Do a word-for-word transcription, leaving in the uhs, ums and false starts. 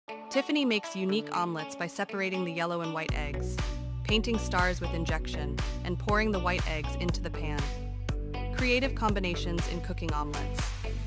Tiffany makes unique omelets by separating the yellow and white eggs, painting stars with injection, and pouring the white eggs into the pan. Creative combinations in cooking omelets.